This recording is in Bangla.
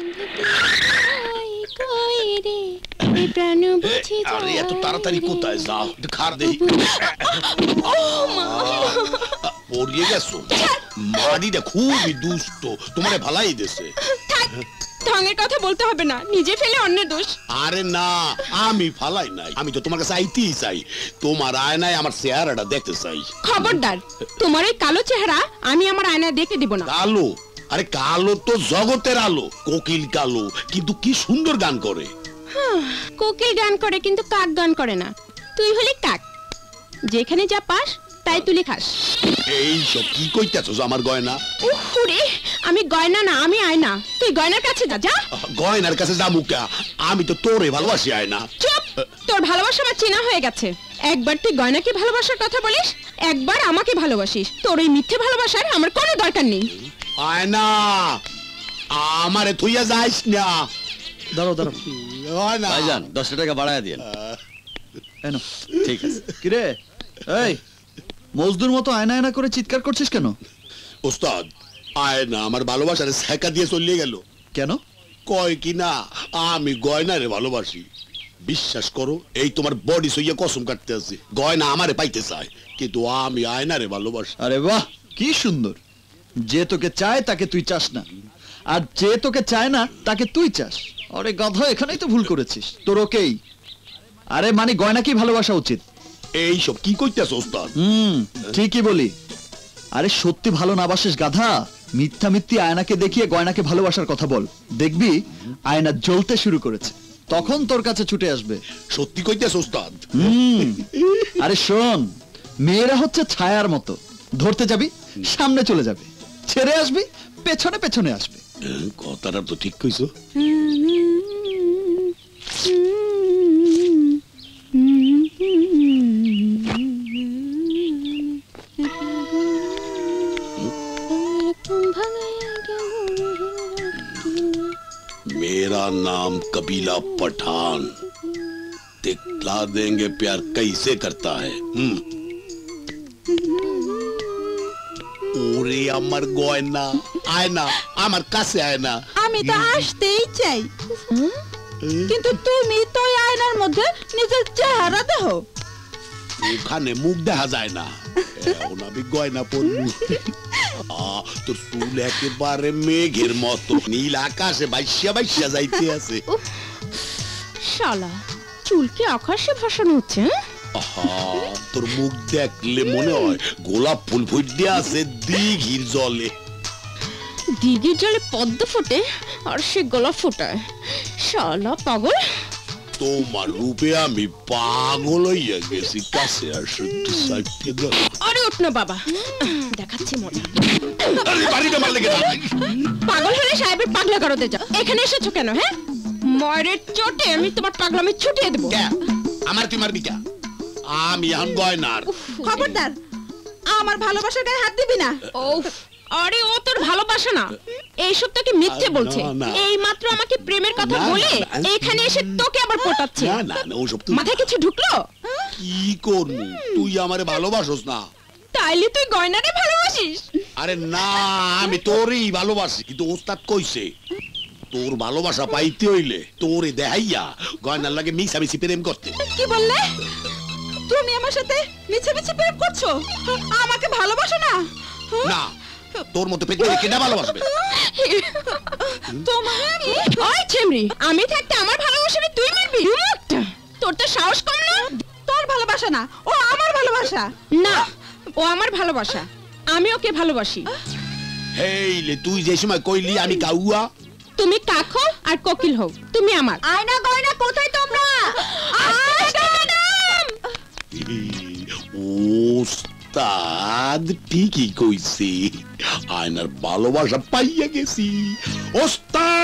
আরে এত তাড়াতাড়ি কোথায় যাও? একটু খার দেই। পড়িয়ে গেছো? মাদিটা খুবই দুষ্ট, তোমারে ভালাই দেছে। ঢঙের কথা বলতে হবে না, নিজে ফেলে অন্যের দোষ। আরে না, আমি ফালাই নাই, আমি তো তোমার কাছে আইতেই চাই, তোমার আয়নায় আমার চেহারাটা দেখতে চাই। খবরদার, তোমার এই কালো চেহারা আমি আমার আয়নায় দেখে দিব না। কালো? আরে কালো তো জগতের আলো, কোকিল কালো, কিন্তু কি সুন্দর গান করে। কোকিল গান করে কিন্তু কাক গান করে না। তুই হলি কাক, যেখানে যা পাস তাই তুলি খাস। এই সব কি কইতাছস আমার গয়না? ওরে, আমি গয়না না, আমি আয়না। তুই গয়নার কাছে যা। যা। গয়নার কাছে যাবো কে? আমি তো তোরে ভালোবাসি আয়না। চুপ, তোর ভালোবাসা আমার চেনা হয়ে গেছে। একবার তুই গয়নাকে ভালোবাসার কথা বলিস, একবার আমাকে ভালোবাসিস। তোর এই মিথ্যে ভালোবাসার আমার কোনো দরকার নেই। আয়না, আমারে থুইয়া যাইস না। দাঁড়াও দাঁড়াও ভাইজান 10 টাকা বাড়ায় দিয়েন। ঠিক আছে। কিরে এই মজদুর মতো আয়না আয়না করে চিৎকার করছিস কেন? ওস্তাদ, আয়না আমার ভালোবাসারে ছেকা দিয়ে চলে গেল। কেন? কয় কি না আমি গয়নারে ভালোবাসি। বিশ্বাস করো, এই তোমার বডি সইয়া কসম কাটতে আছে, গয়না আমারে পাইতে চায়, কিন্তু আমি আয়নারে ভালোবাসি। আরে বাহ, কি সুন্দর। যে তোকে চায় তাকে তুই চাস না, আর যে তোকে চায় না তাকে তুই চাস। আরে গাধা, এখানেই তো ভুল করেছিস। তোর ওকেই। আরে মানে গয়নাকেই ভালোবাসা উচিত। এই সব কি কইতেছ ওস্তাদ? ঠিকই বলি। আরে সত্যি ভালো না বাসিস গাধা, মিথ্যা মিথ্যি আয়নাকে দেখিয়ে গয়নাকে ভালোবাসার কথা বল। দেখবি আয়না জ্বলতে শুরু করেছে, তখন তোর কাছে ছুটে আসবে। সত্যি কইতেছ ওস্তাদ? আরে শোন, মেয়েরা হচ্ছে ছায়ার মতো, ধরতে যাবি সামনে চলে যাবে, ছেড়ে আসবি পেছনে পেছনে আসবে। কথাটা তো ঠিক কইছো। मेरा नाम कबीला पठान, दिखला देंगे प्यार कैसे करता है। ওরে আমার গয়না, আয়না আমার কাছে আয়না। আমি তো আসতেই চাই, কিন্তু তুমি তো আয়নার মধ্যে নিজের চেহারা দেখো। ওখানে মুখ দেখা যায় না, এখন আমি গয়না পরবো। তোর চুল একেবারে মেঘের মতো, নীল আকাশে বাইশা বাইশা যাইতে আছে। শালা, চুলকে আকাশে ভাসানো হচ্ছে। তোর মুখ দেখলে মনে হয় গোলাপ ফুল ফুটে আছে দিঘির জলে। দিঘির জলে পদ্ম ফোটে আর সে গোলাপ ফোটায়। শালা পাগল। তোমার রূপে আমি পাগল হইয়া গেছি, কাছে আসো একটু সাইডে দাও। আরে ওঠ না বাবা, দেখাচ্ছি মজা। আরে বাড়িটা মারলে কেন? পাগল হলে সাহেবের পাগলা করতে যাও। এখানে এসেছো কেন? হ্যাঁ, ময়ূরের চোটে আমি তোমার পাগলামি ছুটিয়ে দেবো। আমার তুই মারবি কে? আমি এখন গয়নার। খবরদার, আমার ভালোবাসার গায়ে হাত দিবি না। আরে ও তোর ভালোবাসা না, এইসব তোকে মিথ্যে বলছে। এই মাত্র আমাকে প্রেমের কথা বলে এখানে এসে তোকে আবার পটাচ্ছে। না না না, ওসব মাথায় কিছু ঢুকলো? কি করবো, তুই আমারে ভালোবাসোস না? তাইলে তুই গয়নারে ভালোবাসিস? আরে না, আমি তোরই ভালোবাসি, কিন্তু ওস্তাদ কইছে তোর ভালোবাসা পাইতে হইলে তোরে দেখাইয়া গয়নার লাগে মিছামিছি প্রেম করতে। কি বললে? তুমি আমার সাথে মিছামিছি প্রেম করছো? আমাকে ভালোবাসো না? না, তোর মতো পেটে কেডা ভালোবাসবে? তোমার আমি ওই ছেমরি, আমি থাকতে আমার ভালোবাসারে তুই মারবি? তোর তো সাহস কম না। তোর ভালোবাসা না, ও আমার ভালোবাসা। না, ও আমার ভালোবাসা, আমি ওকে ভালোবাসি। হেইলে তুই যে সময় কইলি আমি কাউয়া, তুমি কাক হও আর কোকিল হও, তুমি আমার। আয়না গয়না কোথায় তোমরা? ওস্তাদ ঠিকই কইছে, আয়নার ভালোবাসা পাইয়া গেছি। ওস্তাদ